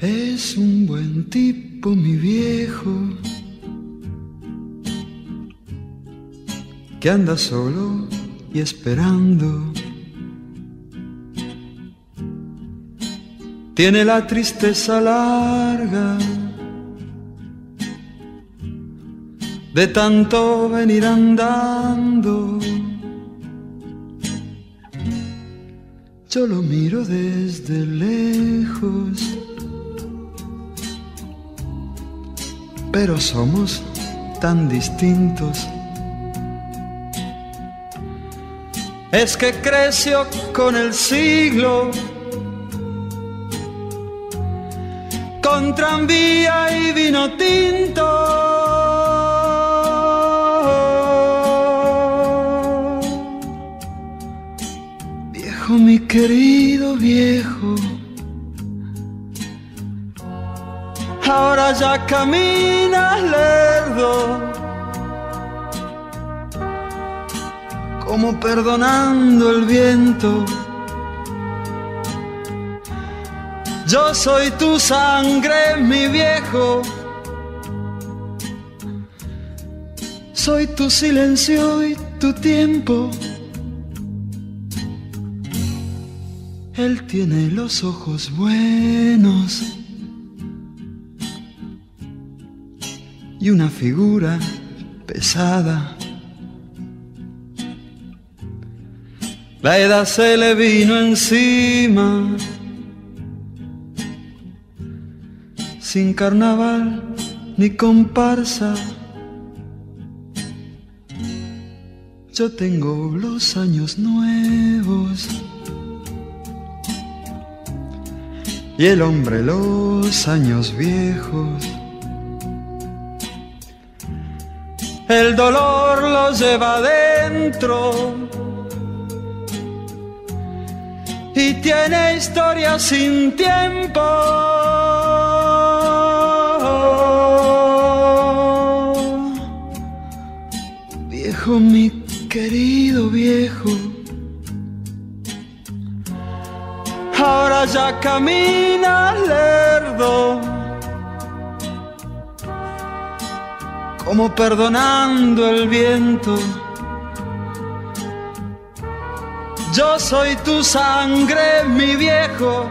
Es un buen tipo, mi viejo, que anda solo y esperando. Tiene la tristeza larga de tanto venir andando. Yo lo miro desde lejos, pero somos tan distintos. Es que creció con el siglo, con tranvía y vino tinto. Viejo, mi querido viejo, ahora ya caminas lerdo, como perdonando el viento. Yo soy tu sangre, mi viejo, soy tu silencio y tu tiempo. Él tiene los ojos buenos y una figura pesada. La edad se le vino encima, sin carnaval ni comparsa. Yo tengo los años nuevos y el hombre los años viejos. El dolor lo lleva adentro y tiene historia sin tiempo. Viejo, mi querido viejo, ahora ya caminas lerdo, como perdonando el viento. Yo soy tu sangre, mi viejo,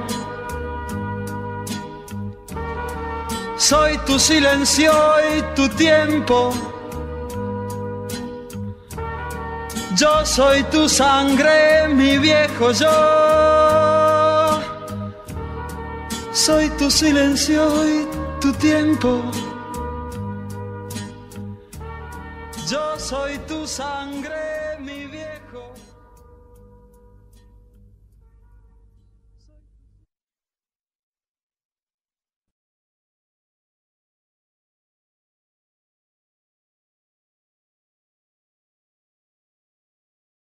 soy tu silencio y tu tiempo. Yo soy tu sangre, mi viejo, yo soy tu silencio y tu tiempo. Yo soy tu sangre, mi viejo.